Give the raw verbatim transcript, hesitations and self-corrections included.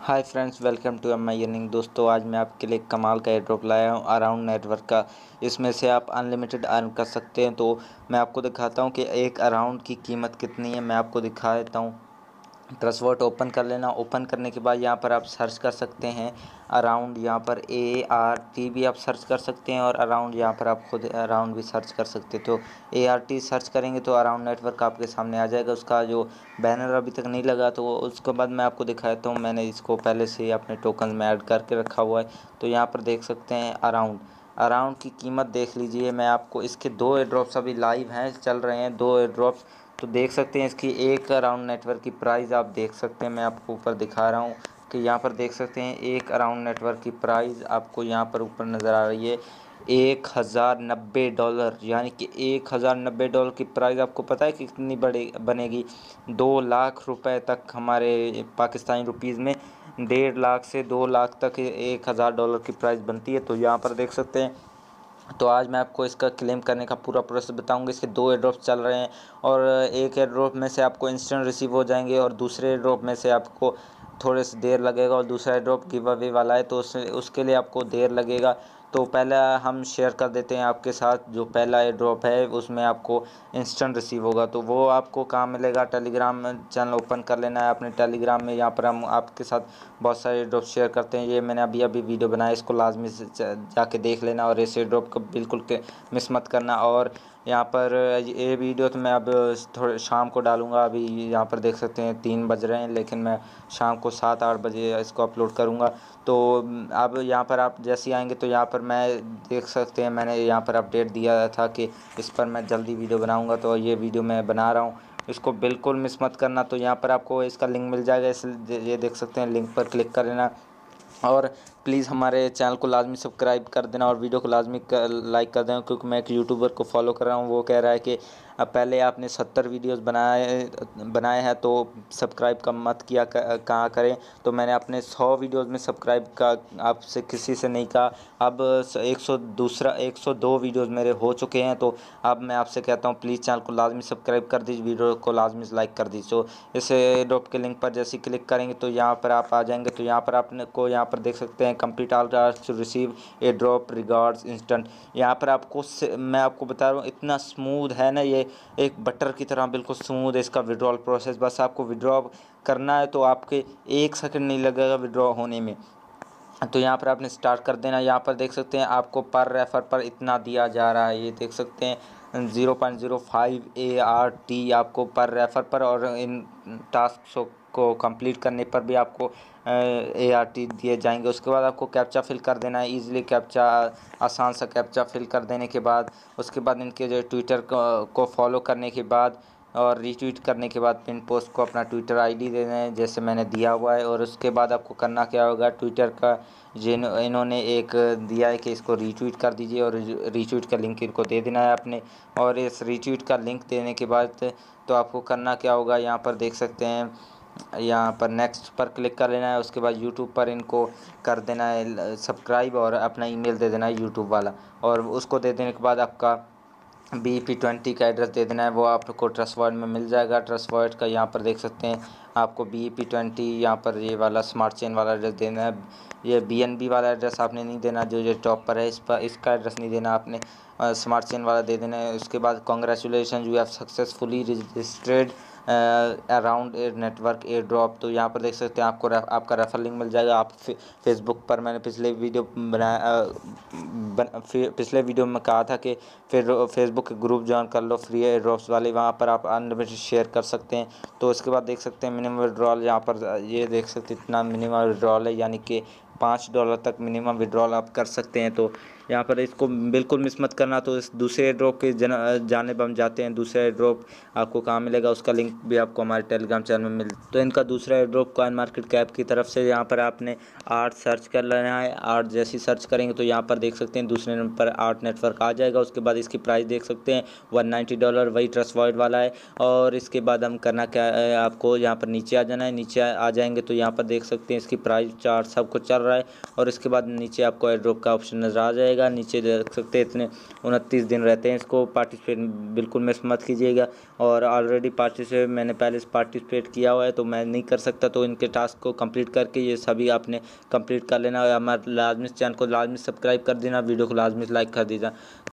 Hi friends, welcome to M I earning. दोस्तों, आज मैं आपके लिए कमाल का एयर ड्रॉप लाया हूँ अराउंड नेटवर्क का। इसमें से आप अनलिमिटेड अर्न कर सकते हैं। तो मैं आपको दिखाता हूँ कि एक अराउंड की कीमत कितनी है। मैं आपको दिखा देता हूँ। ट्रस्ट वॉलेट ओपन कर लेना। ओपन करने के बाद यहाँ पर आप सर्च कर सकते हैं अराउंड। यहाँ पर ए आर टी भी आप सर्च कर सकते हैं और अराउंड यहाँ पर आप खुद अराउंड भी सर्च कर सकते हैं। तो ए आर टी सर्च करेंगे तो अराउंड नेटवर्क आपके सामने आ जाएगा। उसका जो बैनर अभी तक नहीं लगा तो उसके बाद मैं आपको दिखाता हूँ। मैंने इसको पहले से ही अपने टोकन में ऐड करके रखा हुआ है। तो यहाँ पर देख सकते हैं अराउंड अराउंड की कीमत देख लीजिए। मैं आपको इसके दो एयर ड्रॉप्स अभी लाइव हैं, चल रहे हैं दो एयर ड्रॉप्स। तो देख सकते हैं इसकी एक अराउंड नेटवर्क की प्राइस आप देख सकते हैं। मैं आपको ऊपर दिखा रहा हूँ कि यहाँ पर देख सकते हैं एक अराउंड नेटवर्क की प्राइस आपको यहाँ पर ऊपर नज़र आ रही है एक हज़ार नब्बे डॉलर। यानी कि एक हज़ार नब्बे डॉलर की प्राइस आपको पता है कि कितनी बड़ी बनेगी? दो लाख रुपए तक हमारे पाकिस्तानी रुपीज़ में डेढ़ लाख से दो लाख तक एक हज़ार डॉलर की प्राइस बनती है। तो यहाँ पर देख सकते हैं। तो आज मैं आपको इसका क्लेम करने का पूरा प्रोसेस बताऊंगा। इसके दो एयर ड्रॉप्स चल रहे हैं और एक एयर ड्रॉप में से आपको इंस्टेंट रिसीव हो जाएंगे और दूसरे एयर ड्रॉप में से आपको थोड़े से देर लगेगा। और दूसरा एयर ड्रॉप गिव अवे वाला है तो उस उसके लिए आपको देर लगेगा। तो पहला हम शेयर कर देते हैं आपके साथ। जो पहला एयर ड्रॉप है उसमें आपको इंस्टेंट रिसीव होगा। तो वो आपको कहाँ मिलेगा? टेलीग्राम चैनल ओपन कर लेना है अपने टेलीग्राम में। यहाँ पर हम आपके साथ बहुत सारे एयर ड्रॉप शेयर करते हैं। ये मैंने अभी अभी वीडियो बनाया, इसको लाजमी से जाके देख लेना और इस एयर ड्रॉप को बिल्कुल के मिस मत करना। और यहाँ पर ये वीडियो तो मैं अब थोड़े शाम को डालूँगा। अभी यहाँ पर देख सकते हैं तीन बज रहे हैं, लेकिन मैं शाम को सात आठ बजे इसको अपलोड करूँगा। तो अब यहाँ पर आप जैसे आएंगे तो यहाँ पर मैं देख सकते हैं मैंने यहाँ पर अपडेट दिया था कि इस पर मैं जल्दी वीडियो बनाऊँगा। तो ये वीडियो मैं बना रहा हूँ, इसको बिल्कुल मिस मत करना। तो यहाँ पर आपको इसका लिंक मिल जाएगा, इस ये देख सकते हैं, लिंक पर क्लिक कर लेना और प्लीज़ हमारे चैनल को लाजमी सब्सक्राइब कर देना और वीडियो को लाजमी लाइक कर देना। क्योंकि मैं एक यूट्यूबर को फॉलो कर रहा हूँ, वो कह रहा है कि अब पहले आपने सत्तर वीडियोस बनाए बनाए हैं तो सब्सक्राइब कम मत किया कहाँ करें। तो मैंने अपने सौ वीडियोस में सब्सक्राइब का आपसे किसी से नहीं कहा। अब एक सौ दूसरा एक सौ दो वीडियोस मेरे हो चुके हैं। तो अब मैं आपसे कहता हूँ प्लीज़ चैनल को लाजमी सब्सक्राइब कर दीजिए, वीडियो को लाजमी लाइक कर दीजिए। तो इस ड्रॉप के लिंक पर जैसे क्लिक करेंगे तो यहाँ पर आप आ जाएंगे। तो यहाँ पर आपने को यहाँ पर देख सकते हैं complete all task to receive a drop rewards instant. यहाँ पर आपको मैं आपको बता रहा हूँ इतना स्मूथ है ना, ये एक बटर की तरह बिल्कुल स्मूथ है इसका विड्रॉल प्रोसेस। बस आपको विड्रॉ करना है तो आपके एक सेकंड नहीं लगेगा विड्रॉ होने में। तो यहाँ पर आपने स्टार्ट कर देना। यहाँ पर देख सकते हैं आपको पर रेफर पर इतना दिया जा रहा है, ये देख सकते हैं zero point zero five A R T आपको पर रेफर पर। और इन टास्क को कंप्लीट करने पर भी आपको ए आर टी दिए जाएंगे। उसके बाद आपको कैप्चा फिल कर देना है, इजीली कैप्चा, आसान सा कैप्चा फिल कर देने के बाद उसके बाद इनके जो ट्विटर को फॉलो करने के बाद और रीट्वीट करने के बाद पिन पोस्ट को अपना ट्विटर आईडी देना है जैसे मैंने दिया हुआ है। और उसके बाद आपको करना क्या होगा, ट्विटर का जिन इन्होंने एक दिया है कि इसको रीट्वीट कर दीजिए और रीट्वीट का लिंक इनको दे देना है अपने। और इस रीट्वीट का लिंक देने के बाद तो आपको करना क्या होगा, यहाँ पर देख सकते हैं, यहाँ पर नेक्स्ट पर क्लिक कर लेना है। उसके बाद यूट्यूब पर इनको कर देना है सब्सक्राइब और अपना ईमेल दे देना है यूट्यूब वाला। और उसको दे देने के बाद आपका बी पी ट्वेंटी का एड्रेस दे देना है, वो आपको ट्रस्ट वॉलेट में मिल जाएगा। ट्रस्ट वॉलेट का यहाँ पर देख सकते हैं आपको बी पी ट्वेंटी यहाँ पर ये वाला स्मार्ट चेन वाला एड्रेस देना है। ये बी एन बी वाला एड्रेस आपने नहीं देना, जो जो टॉप पर है इस पर इसका एड्रेस नहीं देना आपने, स्मार्ट चेन वाला दे देना है। उसके बाद congratulation you have successfully registered around air network air drop. तो यहाँ पर देख सकते हैं आपको आपका रेफर लिंक मिल जाएगा। आप फेसबुक पर मैंने पिछले वीडियो बनाया बन, पिछले वीडियो में कहा था कि फिर फेसबुक के ग्रुप ज्वाइन कर लो फ्री एयर ड्रॉप्स वाले, वहाँ पर आप अनलिमिटेड शेयर कर सकते हैं। तो उसके बाद देख सकते हैं मिनिमम विड्रॉल, यहाँ पर ये देख सकते हैं इतना मिनिमम विड्रॉल है, यानी कि पाँच डॉलर तक मिनिमम विड्रॉल आप कर सकते हैं। तो यहाँ पर इसको बिल्कुल मिस मत करना। तो इस दूसरे एयर ड्रॉप के जानेब हम जाते हैं। दूसरा एयर ड्रॉप आपको कहाँ मिलेगा, उसका लिंक भी आपको हमारे टेलीग्राम चैनल में मिल। तो इनका दूसरा air drop coin market cap की तरफ से यहाँ पर आपने आर्ट सर्च कर लेना है। आर्ट जैसी सर्च करेंगे तो यहाँ पर देख सकते हैं दूसरे नंबर पर आर्ट नेटवर्क आ जाएगा। उसके बाद इसकी प्राइस देख सकते हैं वन नाइन्टी डॉलर, वही ट्रस्ट वॉलेट वाला है। और इसके बाद हम करना क्या है, आपको यहाँ पर नीचे आ जाना है। नीचे आ जाएंगे तो यहाँ पर देख सकते हैं इसकी प्राइस चार्ट सब कुछ चल रहा है। और इसके बाद नीचे आपको एयर ड्रॉप का ऑप्शन नज़र आ जाएगा। नीचे देख सकते हैं इतने उनतीस दिन रहते हैं, इसको पार्टिसिपेट बिल्कुल मिस मत कीजिएगा। और ऑलरेडी पार्टिसिपेट मैंने पहले से पार्टिसिपेट किया हुआ है तो मैं नहीं कर सकता, तो इनके टास्क को कंप्लीट करके ये सभी आपने कंप्लीट कर लेना। और हमारे लाजमी चैनल को लाजमी सब्सक्राइब कर देना, वीडियो को लाजमी लाइक कर दीजिए।